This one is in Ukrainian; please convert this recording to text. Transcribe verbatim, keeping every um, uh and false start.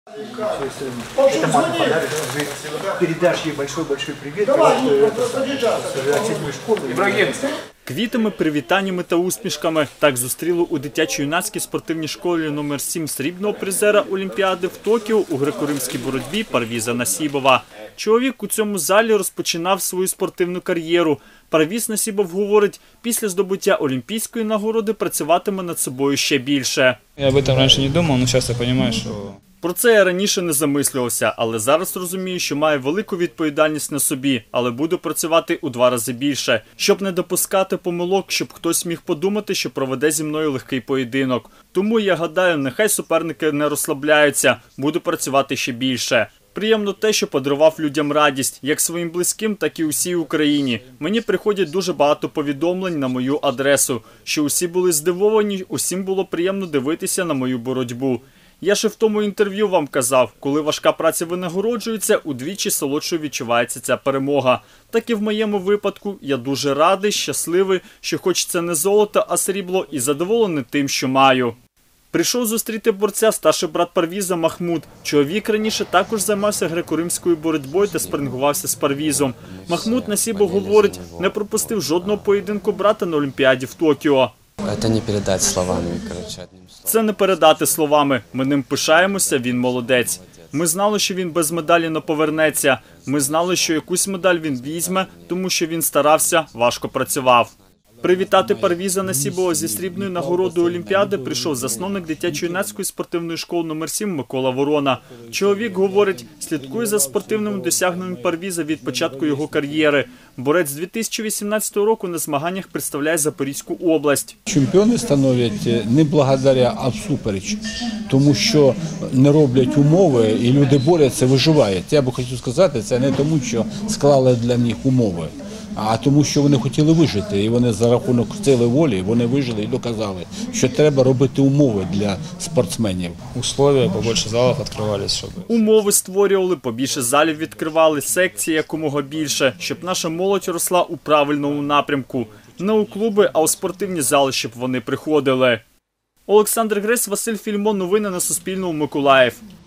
Это мама подарит, передашь ей большой-большой привет, оцениваешь школу. Квітами, привітаннями та усмішками так зустріло у дитячо-юнацькій спортивній школі номер сім срібного призера Олімпіади в Токіо у греко-римській боротьбі Парвіза Насібова. Чоловік у цьому залі розпочинав свою спортивну кар'єру. Парвіз Насібов говорить, після здобуття олімпійської нагороди працюватиме над собою ще більше. Я об этом раніше не думав, але зараз я розумію, що... Про це я раніше не замислювався, але зараз розумію, що маю велику відповідальність на собі, але буду працювати у два рази більше, щоб не допускати помилок, щоб хтось міг подумати, що проведе зі мною легкий поєдинок. Тому я гадаю, нехай суперники не розслабляються, буду працювати ще більше. Приємно те, що подарував людям радість, як своїм близьким, так і усій Україні. Мені приходять дуже багато повідомлень на мою адресу, що усі були здивовані, усім було приємно дивитися на мою боротьбу. Я ще в тому інтерв'ю вам казав, коли важка праця винагороджується, удвічі солодшою відчувається ця перемога. Так і в моєму випадку я дуже радий, щасливий, що хоч це не золото, а срібло, і задоволений тим, що маю. Прийшов зустріти борця старший брат Парвіза Махмуд. Чоловік раніше також займався греко-римською боротьбою та спарингувався з Парвізом. Махмуд Насібов говорить, не пропустив жодного поєдинку брата на Олімпіаді в Токіо. Це не передати словами, коротше, одним словом. Це не передати словами. Ми ним пишаємося, він молодець. Ми знали, що він без медалі не повернеться. Ми знали, що якусь медаль він візьме, тому що він старався, важко працював. Привітати Парвіза Насібова зі срібною нагородою Олімпіади прийшов засновник дитячо-юнацької спортивної школи номер сім Микола Ворона. Чоловік говорить, слідкує за спортивними досягненнями Парвіза від початку його кар'єри. Борець з дві тисячі вісімнадцятого року на змаганнях представляє Запорізьку область. Чемпіони становлять не благодаря, а всупереч, тому що не роблять умови і люди борються, виживають. Я би хотів сказати, це не тому, що склали для них умови, а тому, що вони хотіли вижити, і вони за рахунок сили волі, вони вижили і доказали, що треба робити умови для спортсменів. Условия, побільше залів відкривалися, щоб... Умови створювали, побільше залів відкривали, секції якомога більше, щоб наша молодь росла у правильному напрямку. Не у клуби, а у спортивні зали, щоб вони приходили. Олександр Гресь, Василь Фільмон. Новини на Суспільному. Миколаїв.